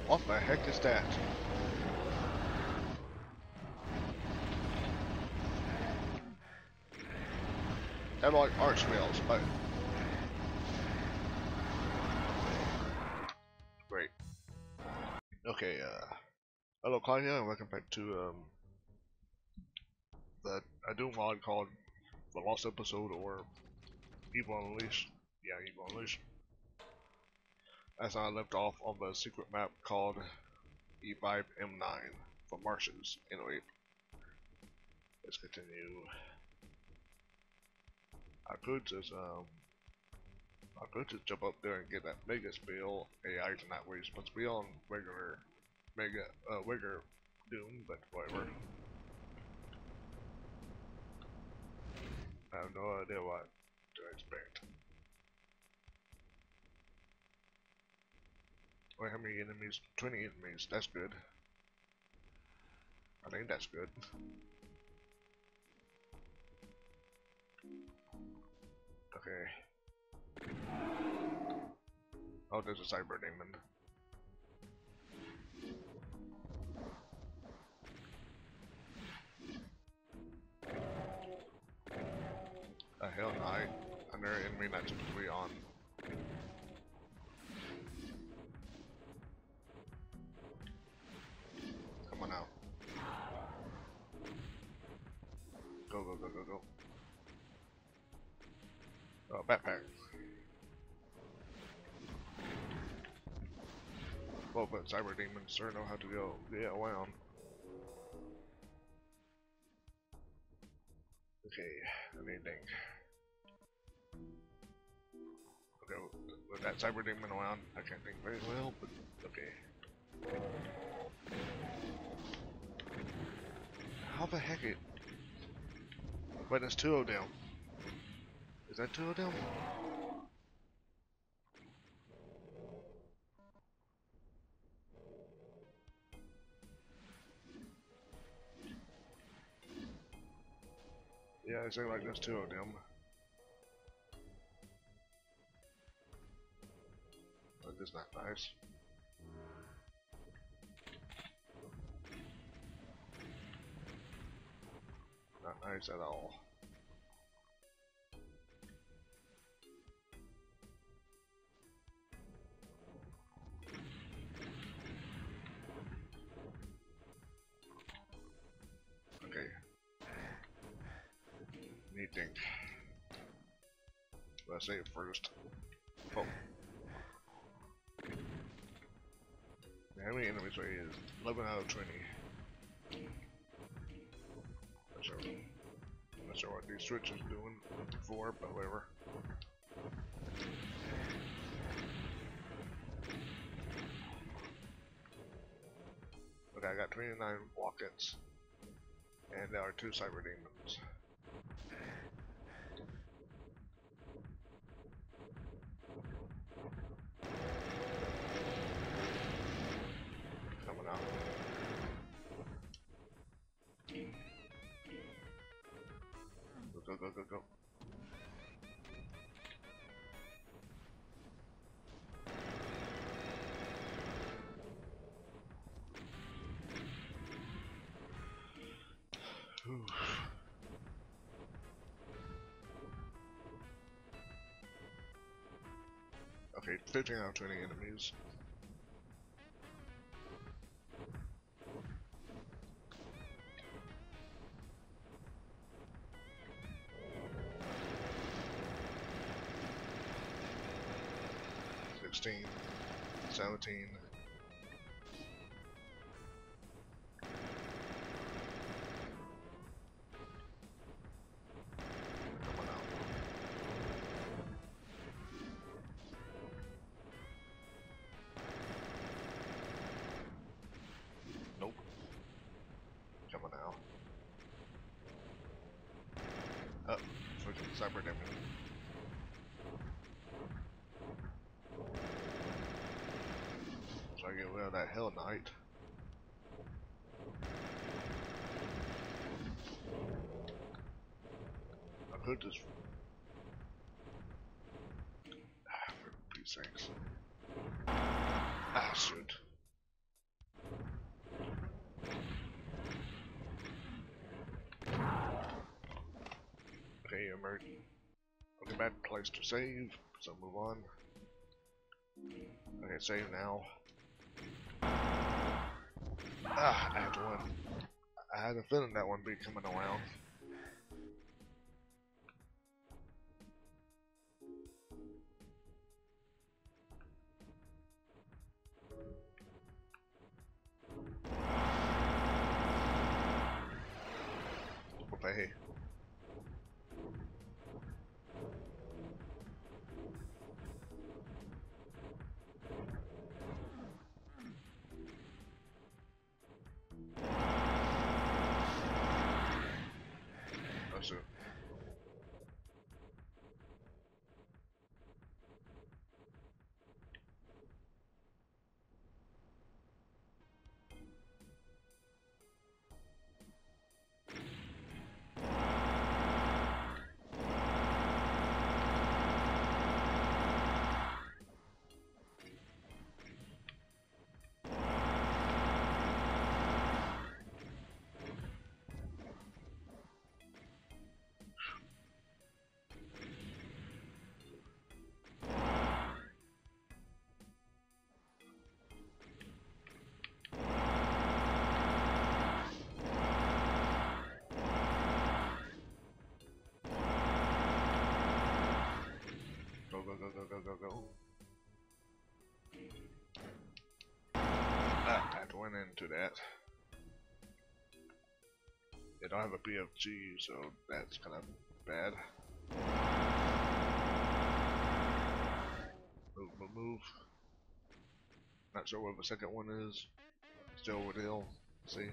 What the heck is that? They're like arch wheels, but great. Okay, hello Clyde here, and welcome back to a new mod called The Lost Episode, or Evil Unleashed. Yeah, Evil Unleashed. As I left off on the secret map called E5M9 for Martians. Anyway, let's continue. I could just jump up there and get that mega spill AI tonight, where you're supposed to be on regular doom, but whatever. I have no idea what to expect. Wait, how many enemies? 20 enemies, that's good. I think that's good. Okay. Oh, there's a cyber demon. A hell knight, another enemy not typically on. Come on out. Go, go, go, go, go. Oh, backpack. Well, but cyber demons sure know how to go get around. Okay, let me think. Okay, with that cyber demon around, I can't think very well, but okay. How the heck it? Wait, there's two of them. Is that two of them? Yeah, it seems like there's two of them. But this is not nice. Not nice at all. Okay. Need think. Let's say it first. Oh. How many enemies are here? 11 out of 20. Not sure what these switches doing before, but whatever. Okay, I got 29 walk-ins, and there are 2 cyber demons. Coming out. Go, go, go, go, go. Okay, 15 out of 20 enemies. $16, 17. Coming out. Oh, freaking cyber demon. So I get rid of that hell knight. I could just for Pete's sakes. Ah, shoot. memory. Okay, bad place to save, so move on. Okay, save now. Ah, I had to win. I had a feeling that one would be coming around. Okay. That's it. Go, go, go, go, go, go, go. Ah, I had to went into that. They don't have a BFG, so that's kind of bad. Move, move, move. Not sure what the second one is. Still with hill. See?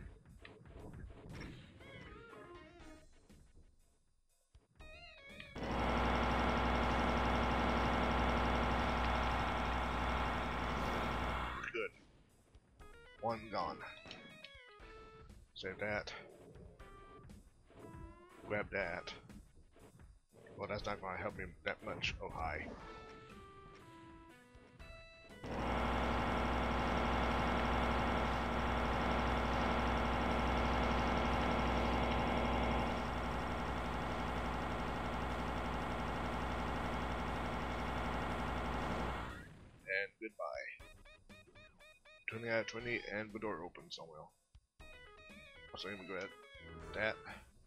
Good. One gone. Save that. Grab that. Well, that's not going to help me that much. Oh, hi. And goodbye. 20 out of 20, and the door opens somewhere. So I'm gonna grab that.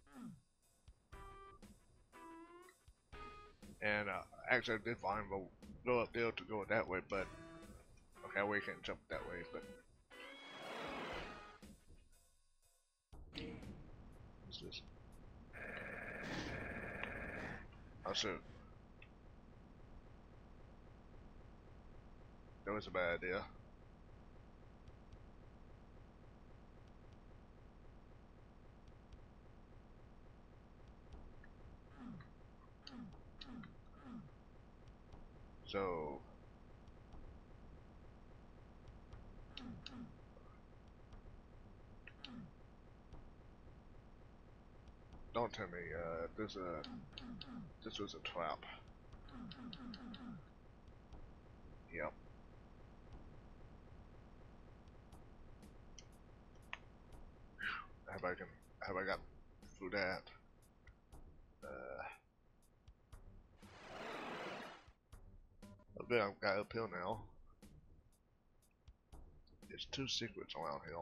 And actually I did find the go up there to go that way, but okay, we can't jump that way, but what's this? Oh shoot. That was a bad idea. So don't tell me this was a trap. Yep. Have I got through that? Okay, I've got uphill now. There's two secrets around here.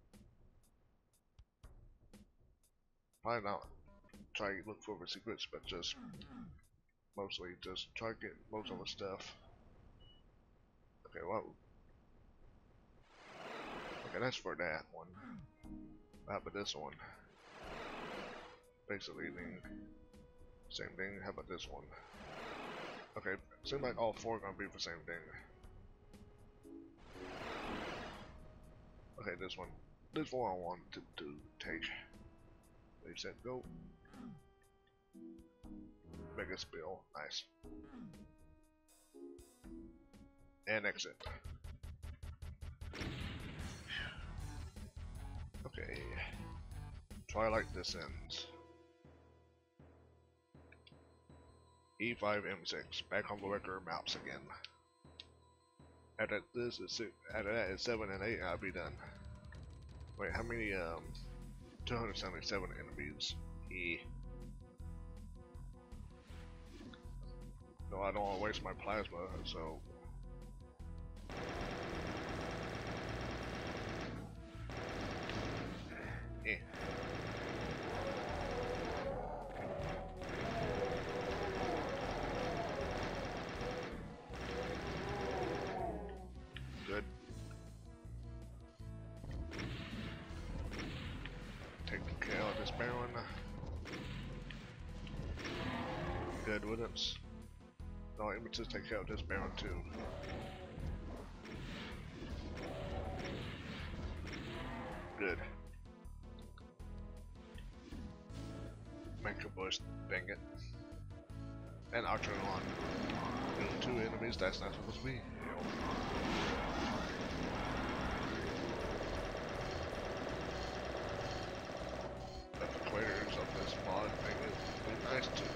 Probably not try to look for the secrets, but just mostly just try to get most of the stuff. Okay, well, okay, that's for that one. How about this one? Basically, same thing. How about this one? Okay, seems like all four are gonna be the same thing. Okay, this one. This one I want to take. They said go. Mega spill. Nice. And exit. Okay. Twilight descends. E5M6. Back on the record maps again. After this is after that is 7 and 8, I'll be done. Wait, how many 277 enemies? E. No, I don't want to waste my plasma, so. Eh. Good. Take care of this Baron. Good with it. No, let me just take care of this Baron too. Good. Make a bush, dang it. And I'll turn on. Two enemies, that's not supposed to be. But the players of this mod make it really nice too.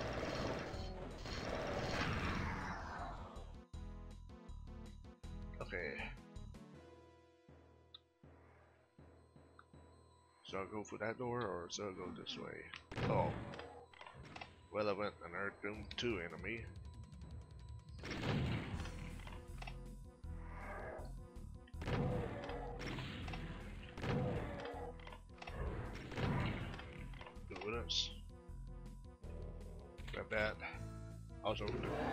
Okay. So I'll go for that door or so I'll go this way? Oh. Relevant and Earth Doom 2 enemy. Good with us. Grab that. Also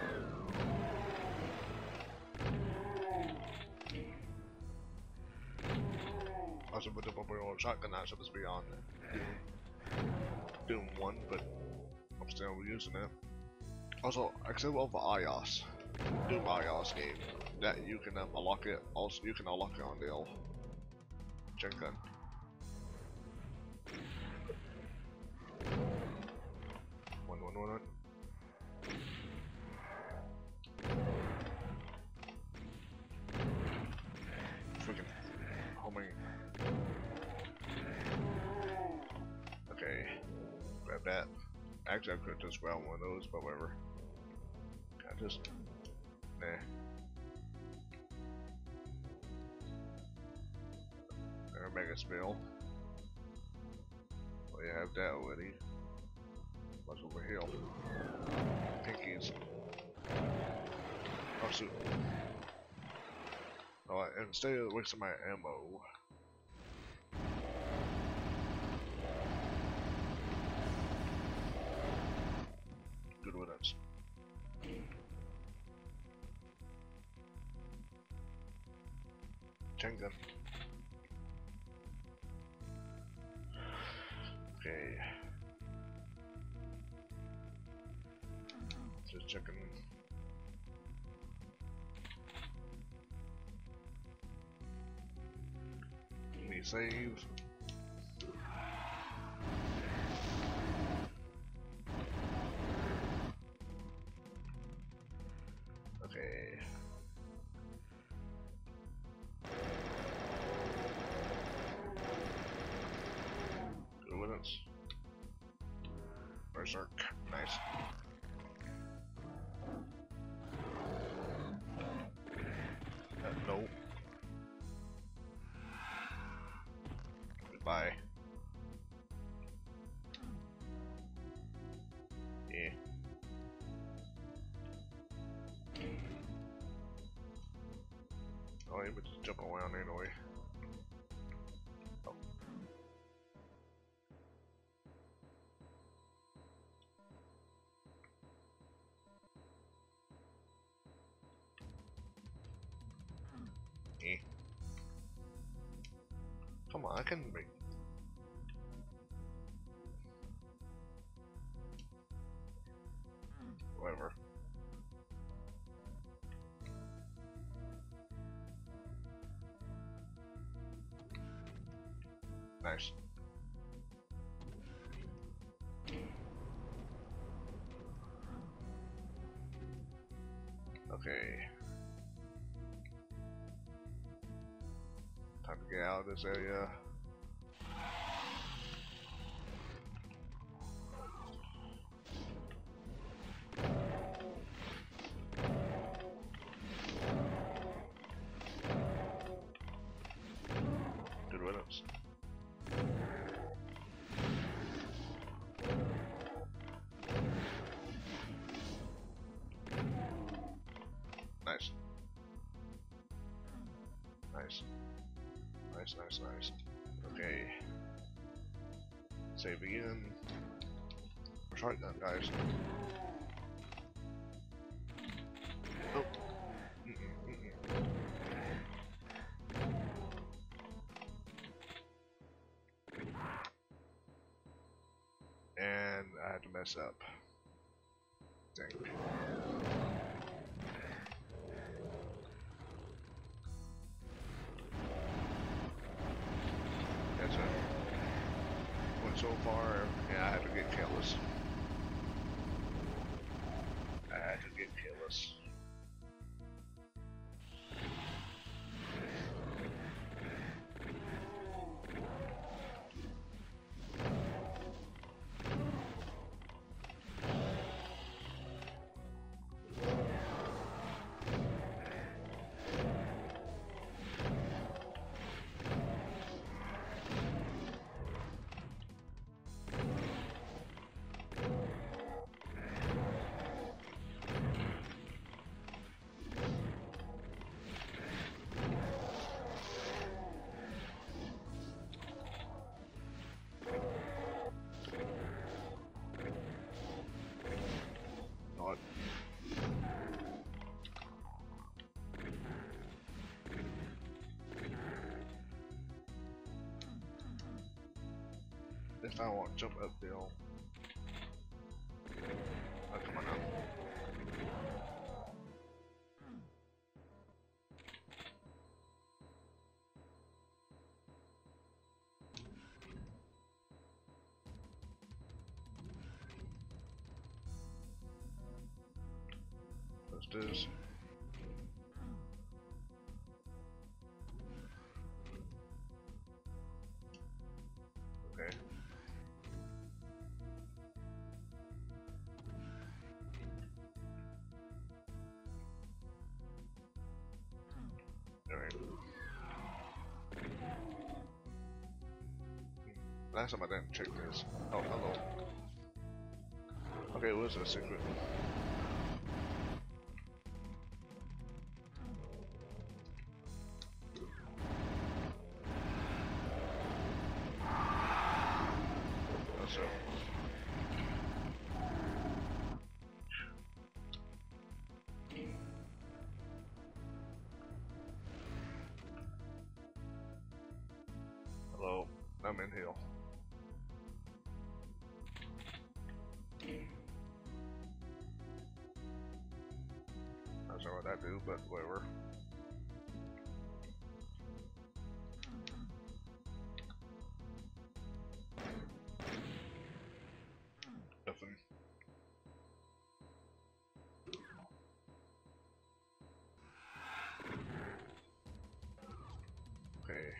with the bumper on shotgun, not supposed to be on Doom 1, but I'm still using it. Also, except of iOS, Doom iOS game, that you can unlock it. Also, you can unlock it on the old gen gun. One. Freaking homing. Okay, grab that. Actually, I could just grab one of those, but whatever. I just, nah. There, mega spill. Well, you have that already. What's over here? Pinkies. Oh, shoot. Alright, instead of wasting my ammo. Good with us. Chain gun. Okay. Just checking. Let me save. Okay. Good with us. Berserk. Nice. No. Goodbye. Yeah. Oh, but just jump around anyway. Oh. Eh. Come on, I can make. Whatever. Nice. Okay. Time to get out of this area. Good riddance. nice. Nice, nice, nice. Okay. Save again. Shotgun, guys. Oh. And I had to mess up. Dang. That's it. Went so far, yeah, I had to get careless. I had to get careless. This time I won't jump up the hill. Oh, come on now. Let's do this. Okay. Alright. Last time I didn't check this. Oh, hello. Okay, it was a secret. So. Hello, I'm in here. Not sure what I do, but whatever. Nothing. Okay.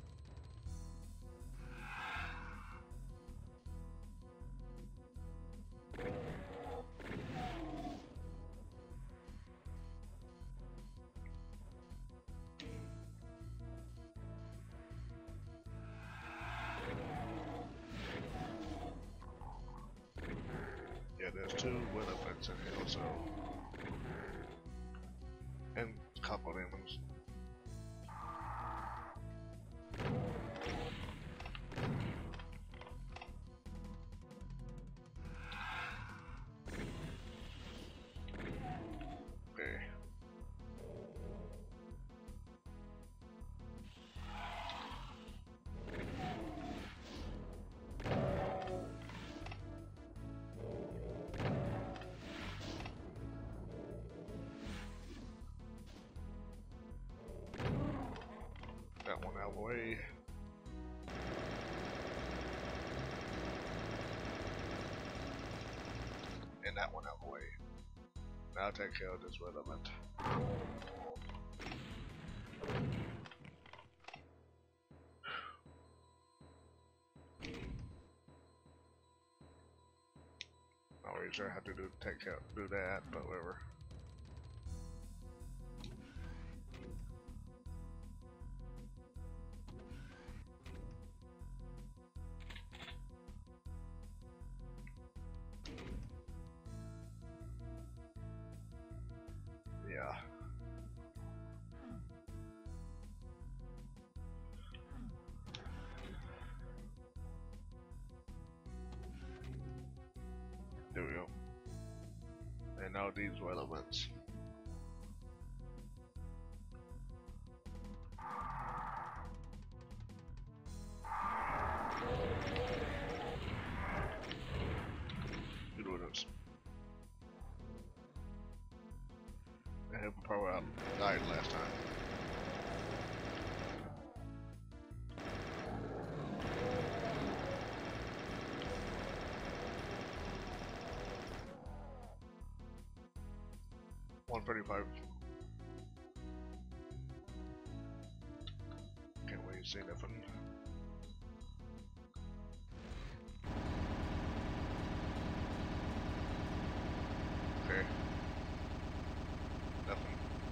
Yeah, there's two win events in here, so. And a couple of demons. Okay. That one out of the way. And that one out of the way. Now I'll take care of this relevant. I usually have to do that, but whatever. Yeah. And now these relevants. Good riddance. I have probably died last time. $135. Can't wait to see nothing. Okay. Nothing.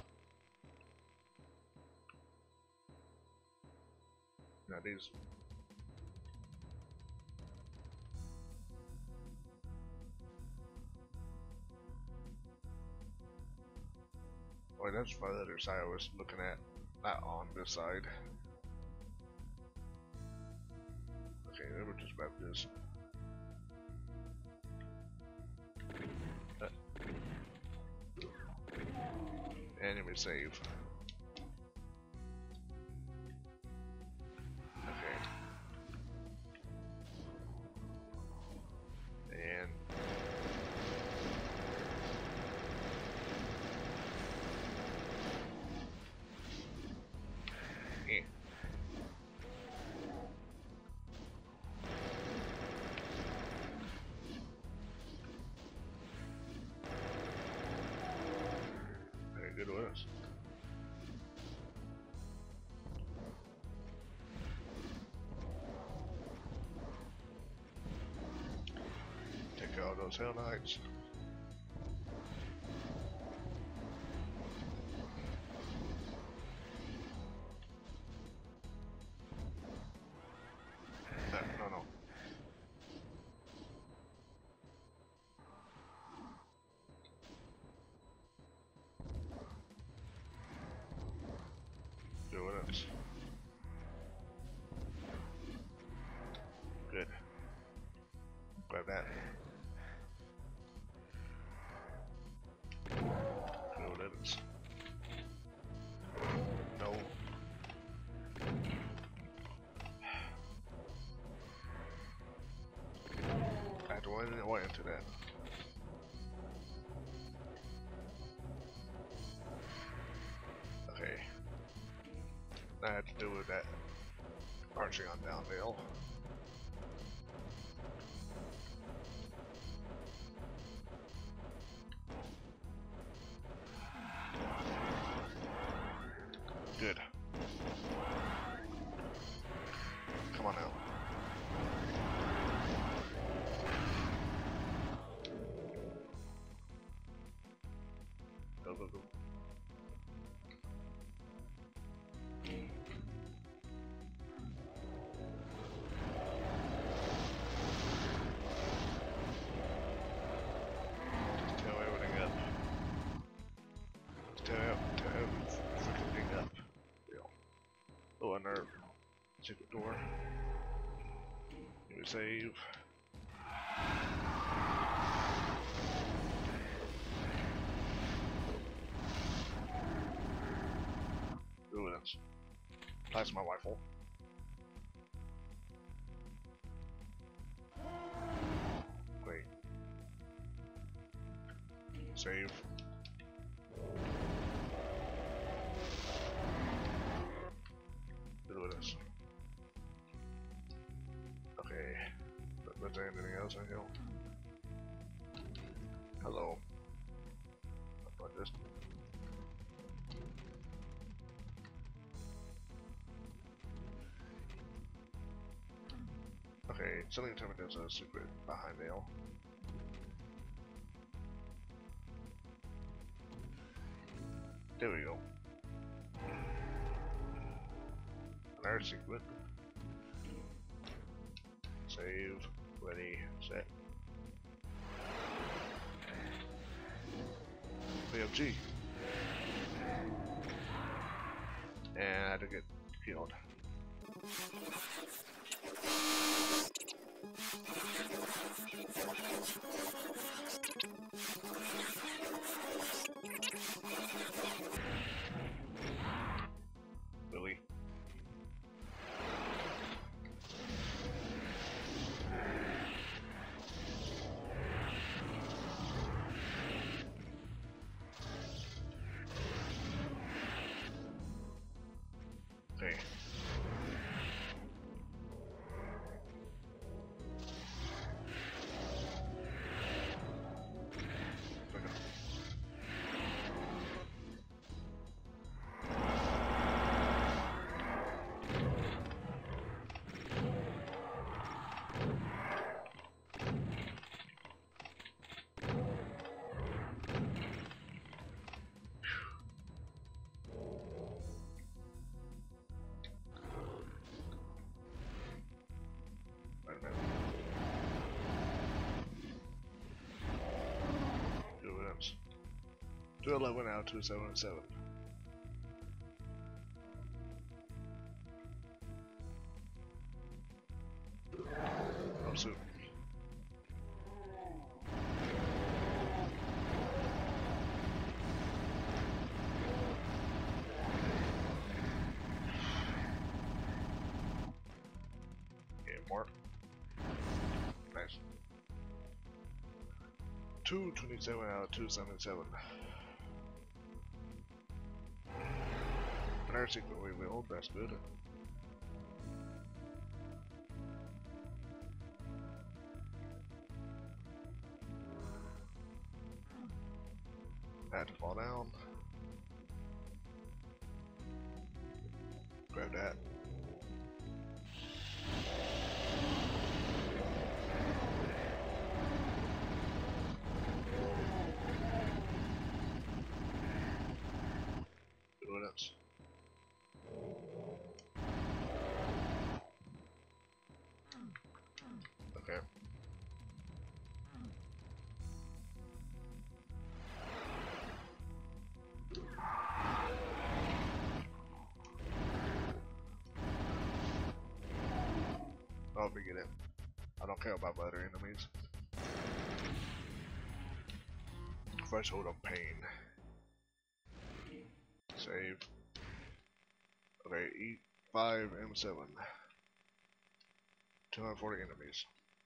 Now these. Oh, that's my other side I was looking at. Not on this side. Okay, then we'll just map this. And let me save. Okay. And very good with us. Take out those hell knights. No. Do it is. Good. Grab that. Do it is. No. I had to run away into that. Okay. I had to do with that arching on downhill. Good. Come on now. Go, go, go. Just tear everything up. Just tear everything up. Oh, another secret door. Let me save. Ooh, that's plasma rifle. Great. Save. Do this. Okay. But there anything else in here? Hello. How about this? Okay, something told me there's a secret behind there. There we go. Another secret. Save, ready, set. BFG. And I had to get killed. Really? Okay. Wait a minute. 211 out of 277. Oh, shoot. Okay, mark. Nice. 227 out of 277. Another secret revealed, that's good. Had to fall down. Grab that. What else? Okay. I'll forget it. I don't care about other enemies. Threshold of pain. Save. Okay, E5M7. 240 enemies.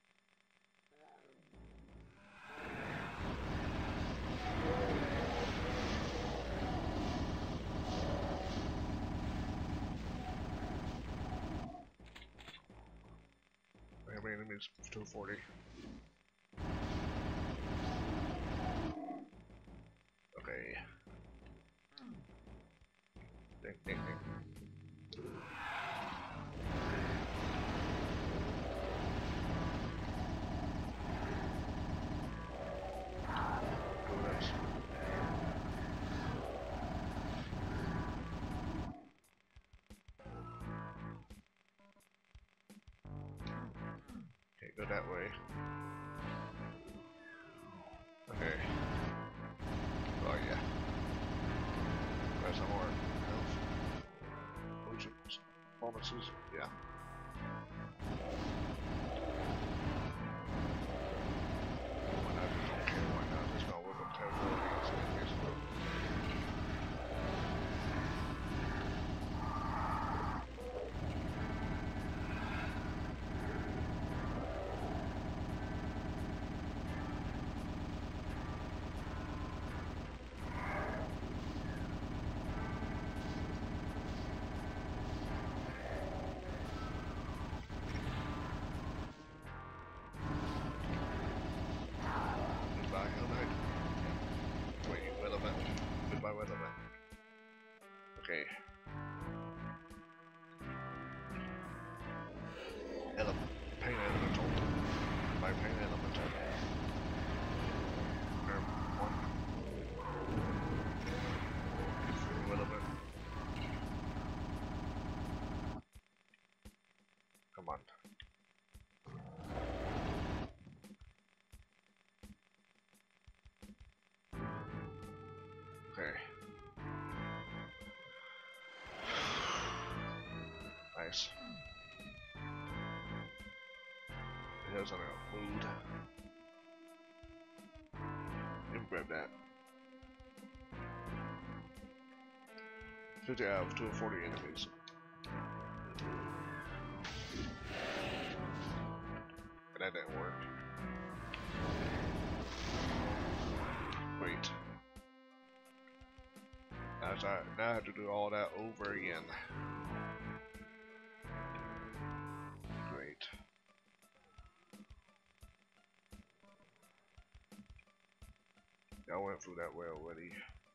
How many enemies? 240. Okay. Ding, ding, ding. Can't go that way. Okay. Oh yeah. There's some more health. Potions. Bonuses. Yeah. Why not? Don't care. Why not? Just gonna whip up territory. Goodbye, Harland. Wait, relevant. Goodbye, relevant. Okay. Pain elemental. My pain elemental. One. Relevant. Come on. Okay. Nice. He was in a mood. Let me grab that. 50 out of 240 enemies. That didn't work. Wait. Now I have to do all that over again. Great. I went through that way already.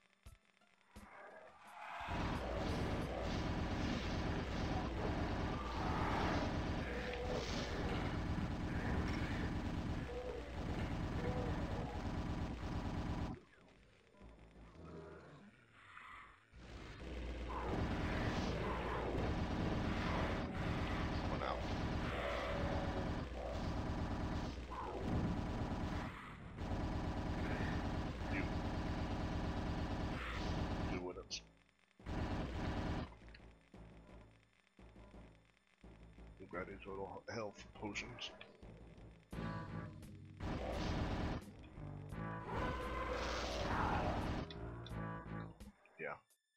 Got these little health potions. Yeah.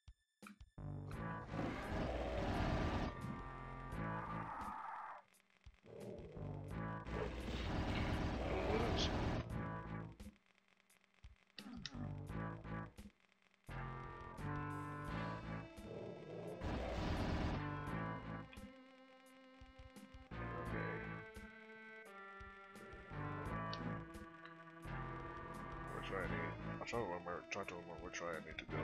What else? I'm trying to remember which way I need to go.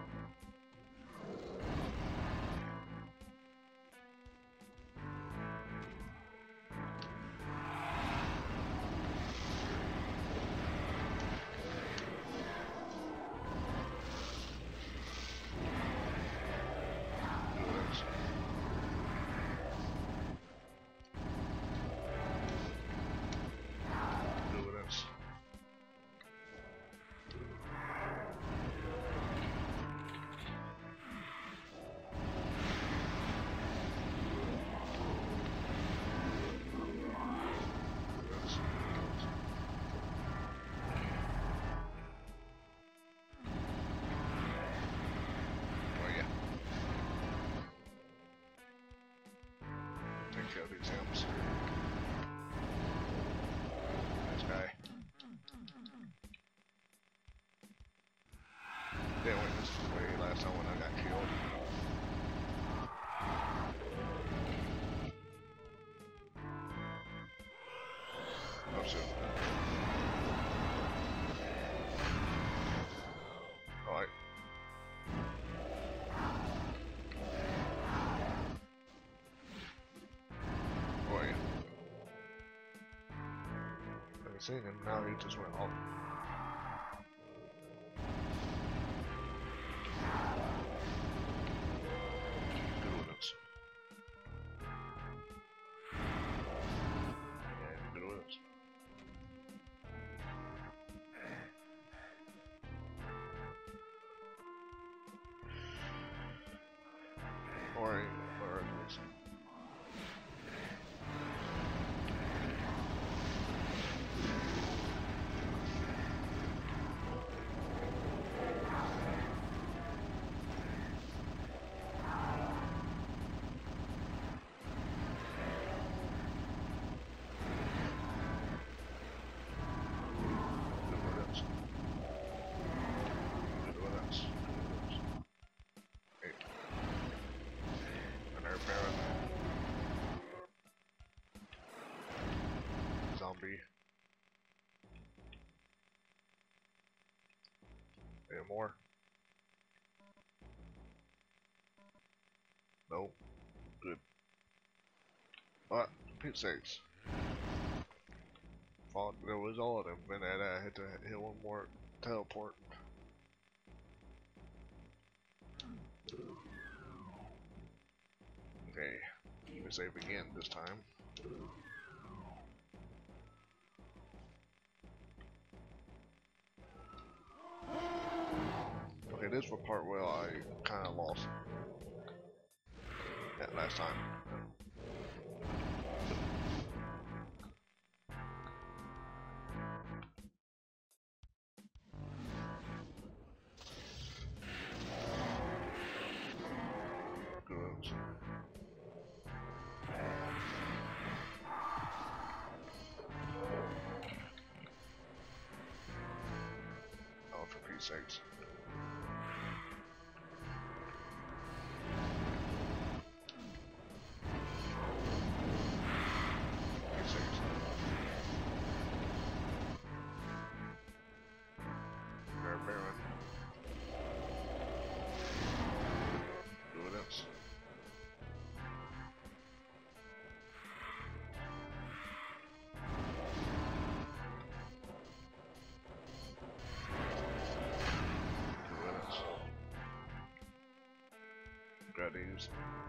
Kill these imps. This guy. They went this way last time when I got killed. Oh shit. Alright. And now he just went off. Goodness. And goodness. Alright, where is this? Zombie. Any more? No. Good. But, Pete's sakes. Thought there was all of them, and then I had to hit one more teleport. Okay. Let me save again this time. Okay, this is the part where I kind of lost that last time. sakes. Goodies.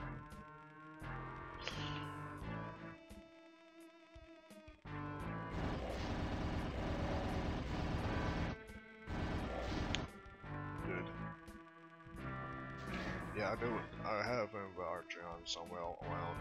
Good. Yeah, I do. I have him archery on somewhere around.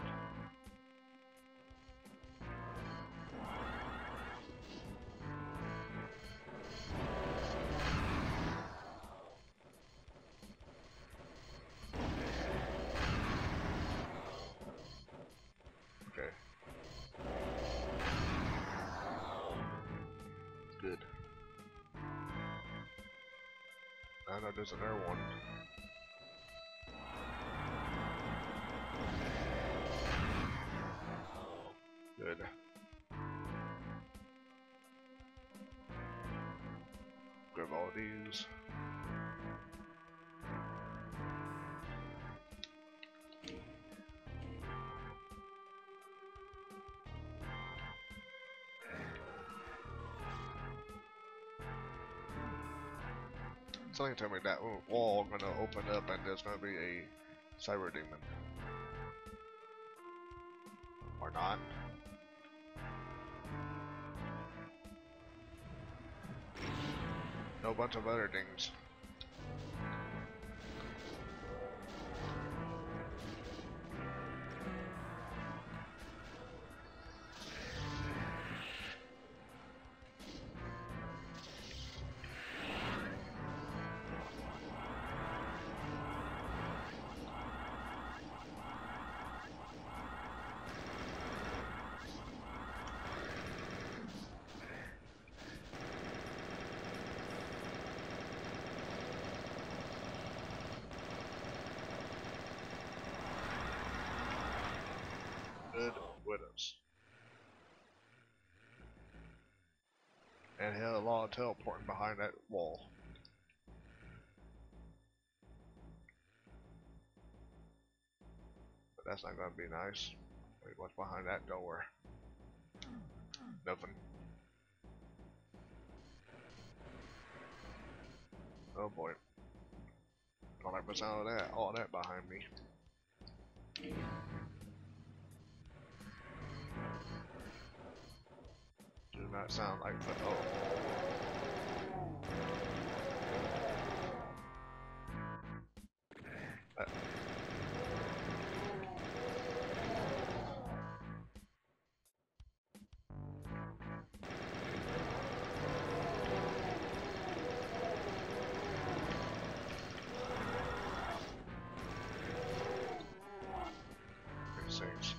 Okay. Good. I know there's another one. Good. Grab all these. Something told me that wall gonna open up and there's gonna be a cyber demon. Or not. No bunch of other things. Good widows. And he had a lot of teleporting behind that wall. But that's not gonna be nice. Wait, what's behind that door? Nothing. Oh boy. Don't like the sound of that. All that behind me. Do not sound like the Saints.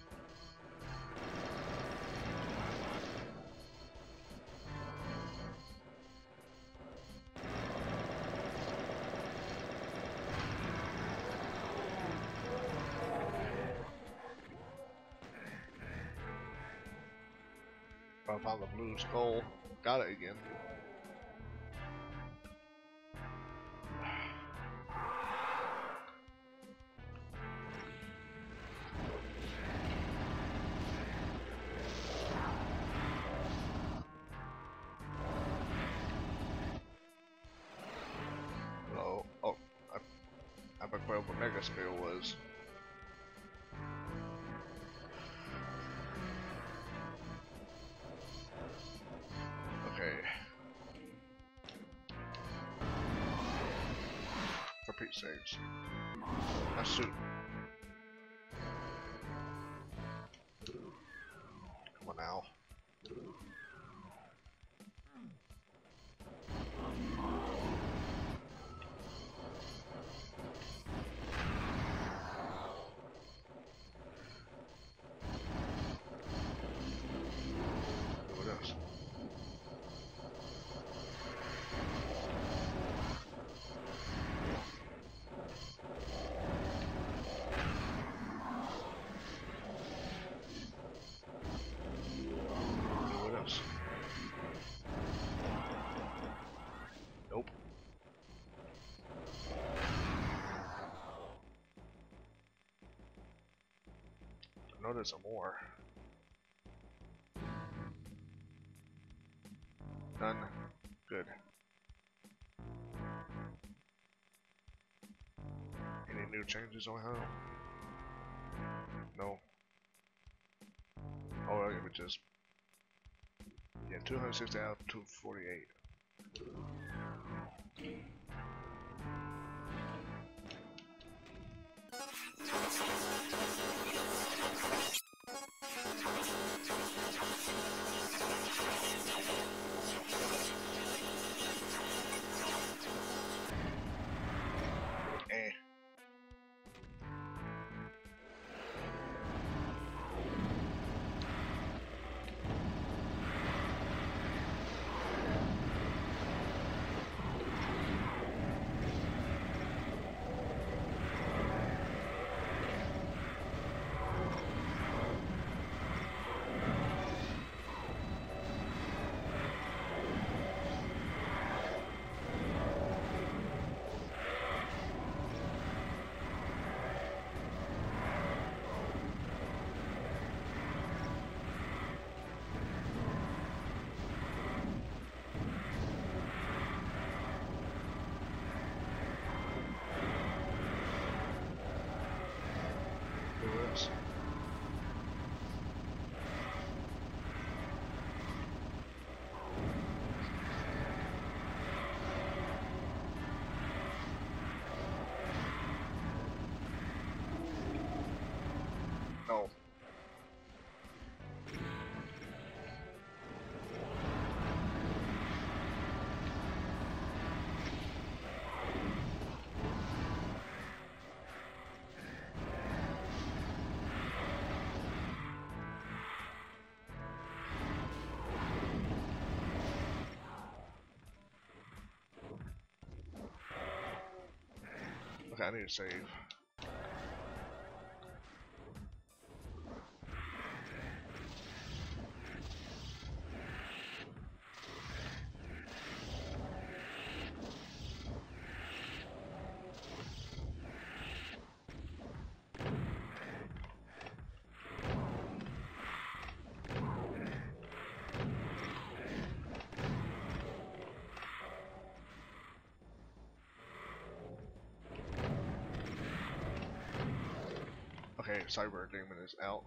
I found the blue skull. Got it again. Where the mega scale was. Okay. For Pete's sakes. My suit. Come on now. Oh, there's some more. Done. Good. Any new changes on home? No. Oh, it was just, yeah, 260 out of 248. Eh. Who is? No. Okay, I need to save. Okay, Cyber Demon is out.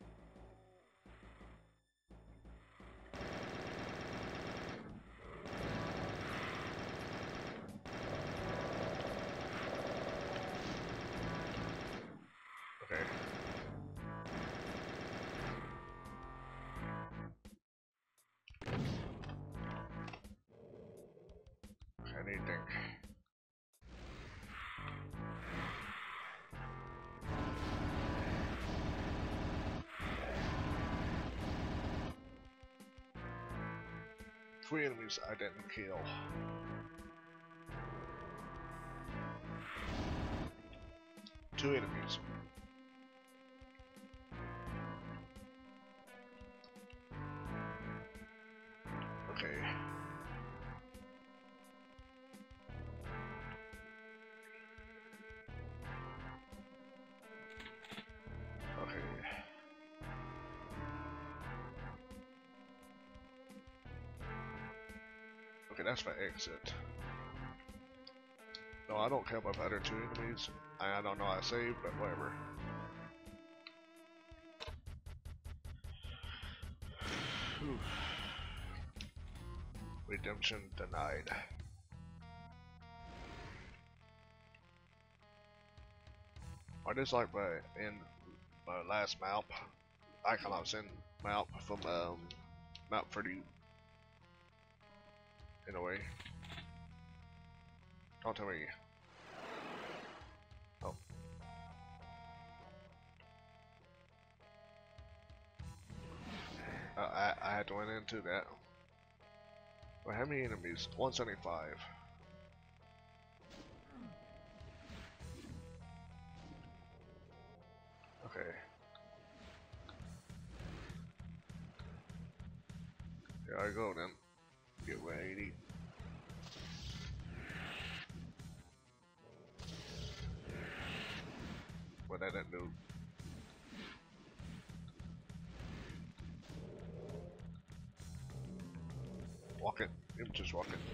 Okay. Okay, I need to think. Three enemies I didn't kill. Two enemies. Okay. Okay. Okay, that's my exit. No, I don't care about the other two enemies. I don't know how I saved, but whatever. Whew. Redemption denied. Or this like my last map. Icon I was in map from map 30 in a way. Don't tell me. Oh. I had to went into that. Well, how many enemies? 175. Okay. Here I go then. Get ready. What I didn't do. Walk it. Just walk it.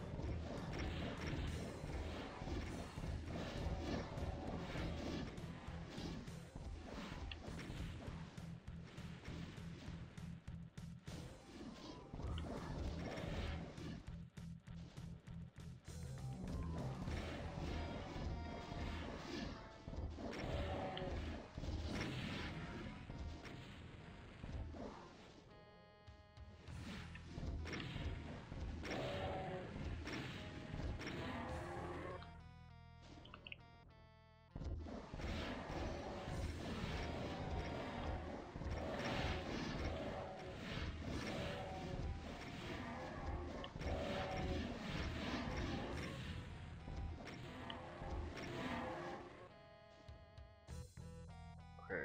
Okay.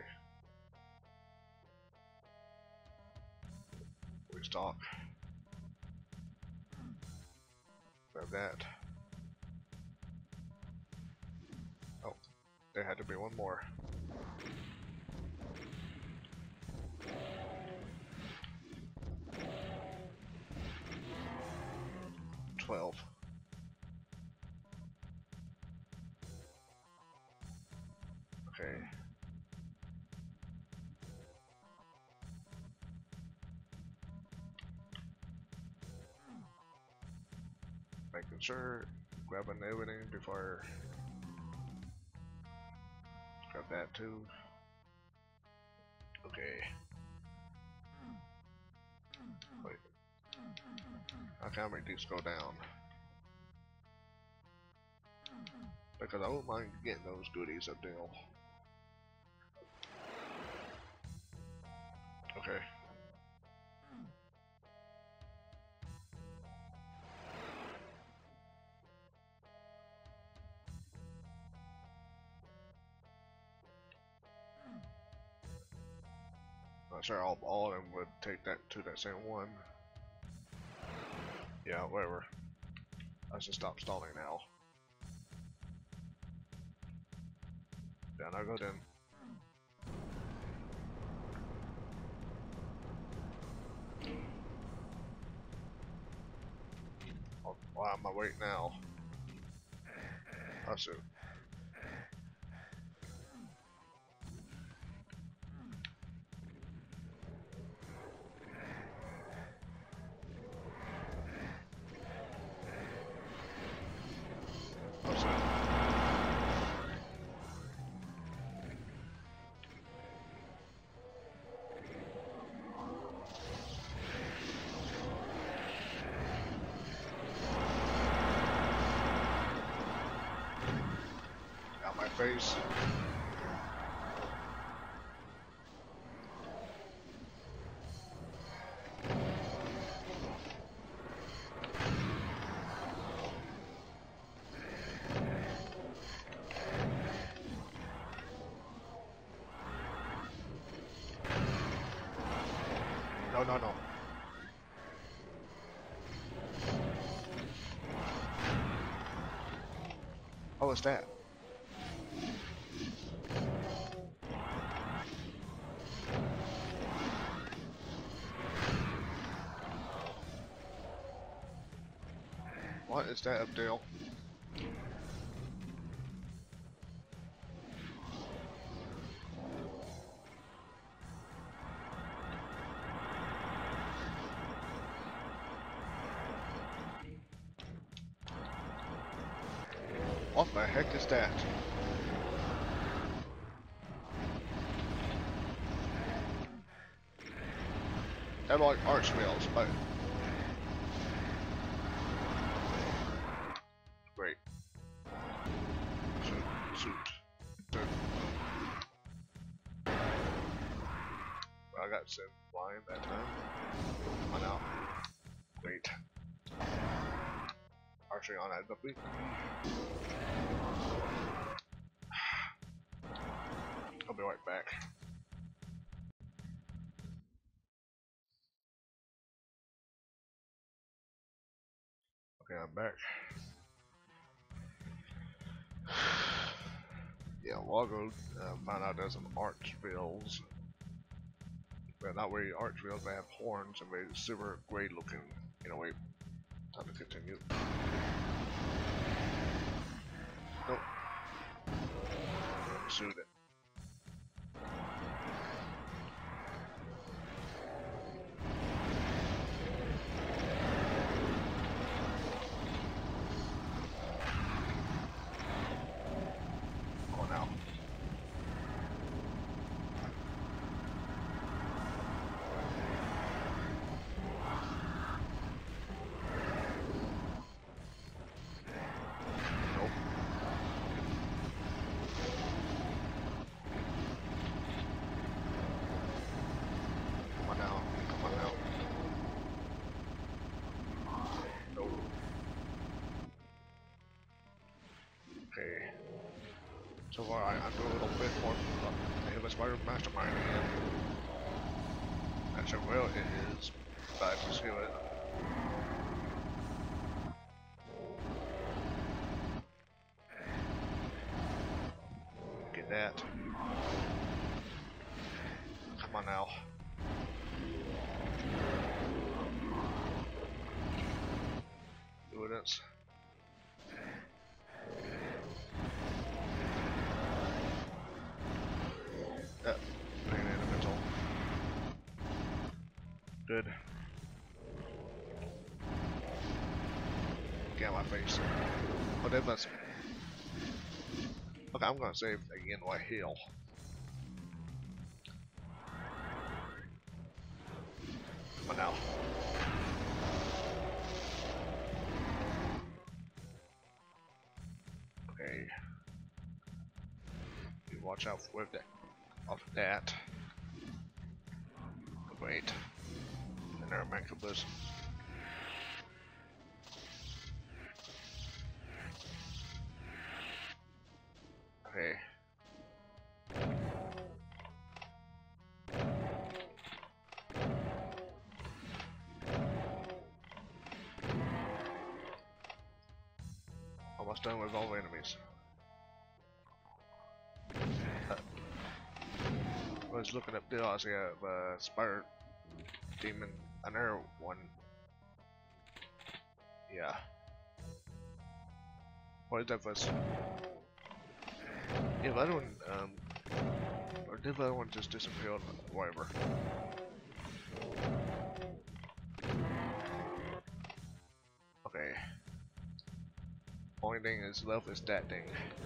Restock. Grab that. Oh, there had to be one more. $12. Okay. Making sure, grabbing everything before. Grab that too. Okay. Wait. I can't make these go down. Because I wouldn't mind getting those goodies a deal. Okay. I'm sure all of them would take that to that same one. Yeah, whatever. I should stop stalling now. Then I go then. Oh, why am I waiting now? I should. Out my face. No, no, no. What was that? What is that up, Dale? What the heck is that? They're like arch wheels, but great. Shoot. Dude. I got sent flying that time. Oh no. Wait. Arching on that puppy. I'll be right back. Okay, I'm back. Yeah, a while ago, found out there's some arch wheels. Well, not really arch wheels, they have horns and very super great looking in a way. Time to continue. Nope. Shoot it. Oh, now. Nope. Come on now. Come on now. Nope. Okay. So far, I'm doing a little bit more of a spider mastermind again. Not sure well it is, but I can see it. Get that. Come on now. Do this. That pain in the middle. Good. Get out my face. But if that's okay, I'm gonna save again while heal. Come on now. Okay. You watch out for that. Of that. Wait. And there are mancubus. Okay. Almost done with all the enemies. I was looking up there, I see a spider demon, another one. Yeah. What is that first? Yeah, the other one, or did the other one just disappear or whatever? Okay. Only thing is left is that thing.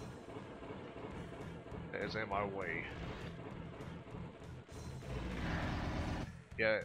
That is in my way. Yeah.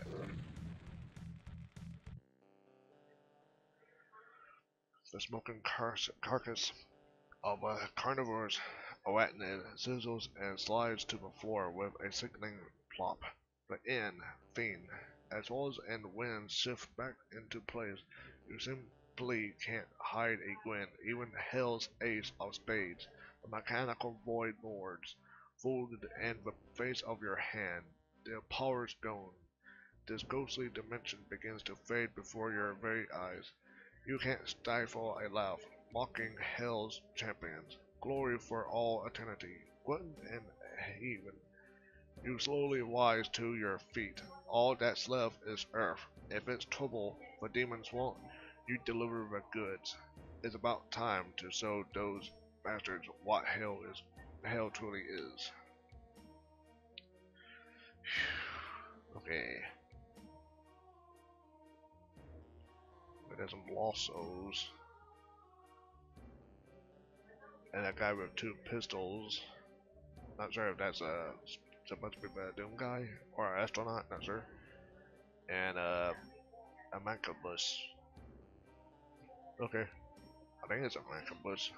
The smoking carcass of a carnivore's arachnid sizzles and slides to the floor with a sickening plop. The fiend, as well as and wind shift back into place. You simply can't hide a grin, even hell's ace of spades. The mechanical void boards folded in the face of your hand. Their power's gone. This ghostly dimension begins to fade before your very eyes. You can't stifle a laugh, mocking hell's champions. Glory for all eternity. Glutton and heathen. You slowly rise to your feet. All that's left is earth. If it's trouble the demons want, you deliver the goods. It's about time to show those bastards what hell truly is. Okay. There's some lost souls. And a guy with 2 pistols. Not sure if that's supposed to be a Doom guy or an astronaut, not sure. And a mancubus. Okay. I think it's a mancubus.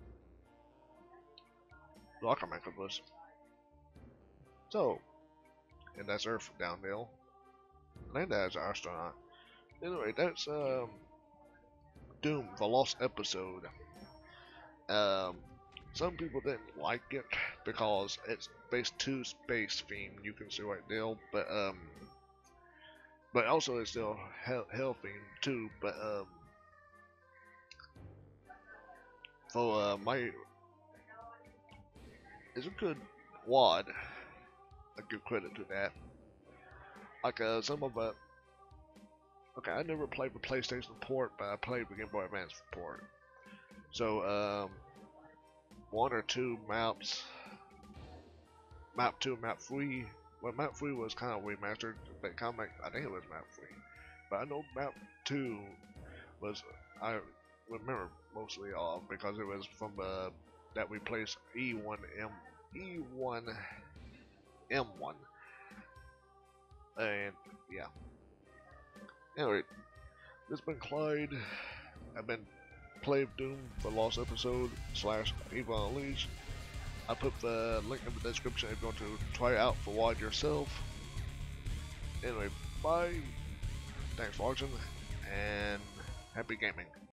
Like a mancubus. So, and that's Earth downhill. I think that's an astronaut. Anyway, that's Doom, the lost episode. Some people didn't like it because it's based to space theme. You can see right there, but also it's still hell theme too. But for my, it's a good WAD. I give credit to that. Like some of Okay, I never played the PlayStation port, but I played the Game Boy Advance port. So, one or two maps, map 2, map 3. Well, map 3 was kind of remastered, but kind of I think it was map 3. But I know map 2 was, I remember mostly all because it was from that we placed E1M, E5M1, and yeah. Anyway, this has been Clyde. I've been Play of Doom, the lost episode / Evil Unleashed. I put the link in the description if you want to try it out for WAD yourself. Anyway, bye. Thanks for watching and happy gaming.